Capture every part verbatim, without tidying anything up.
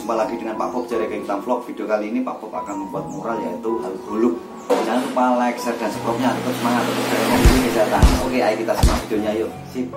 Jumpa lagi dengan Pak Bob dari Hitam Vlog. Video kali ini Pak Bob akan membuat mural, yaitu hal buluk. Jangan lupa like, share, dan subscribe-nya. Tetap semangat, tetap jaga kondisi kesehatan. Oke, ayo kita simak videonya yuk. Sip.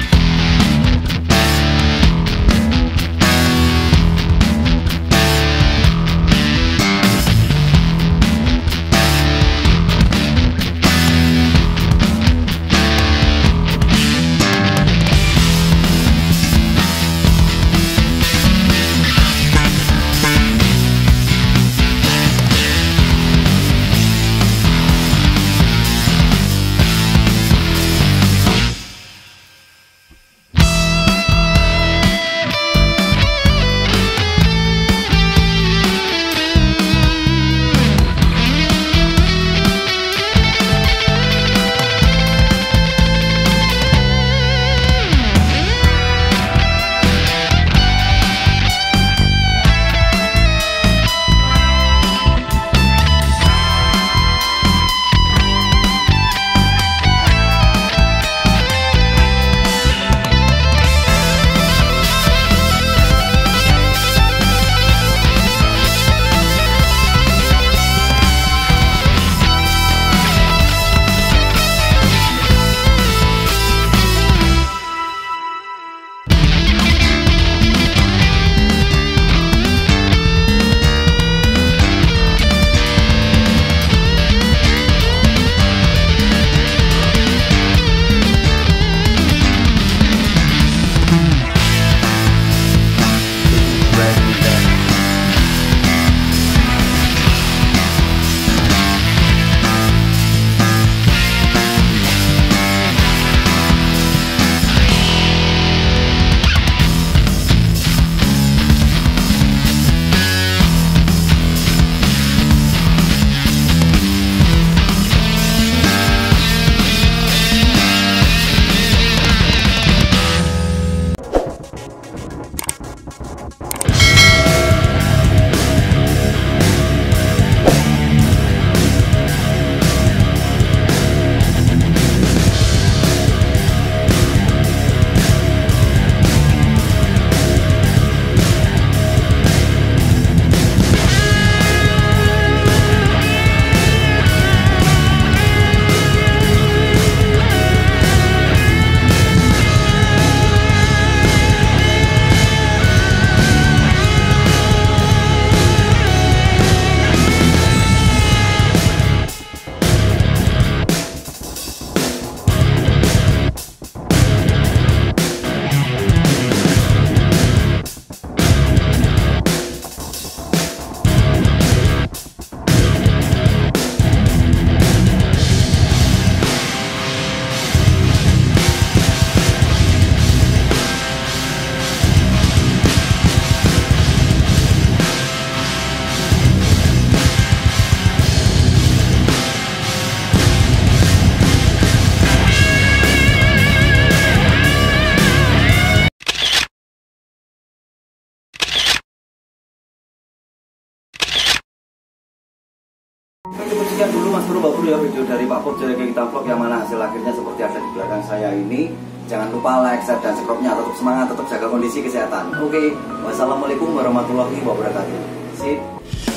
Oke, cukup sekian dulu Mas Bro, Mbak Bro ya video dari Pak Bob dari Hitam Vlog, yang mana hasil akhirnya seperti ada di belakang saya ini. Jangan lupa like, share, dan subscribe-nya. Tetap semangat, tetap jaga kondisi kesehatan. Oke, wassalamualaikum warahmatullahi wabarakatuh. Sip.